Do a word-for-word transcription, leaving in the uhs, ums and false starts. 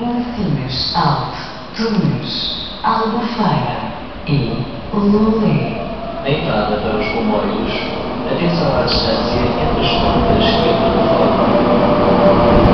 Ensinas, Alto, Túneis, Albufeira e Lolé. Na entrada para os comboios, atenção à distância entre as portas e a plataforma.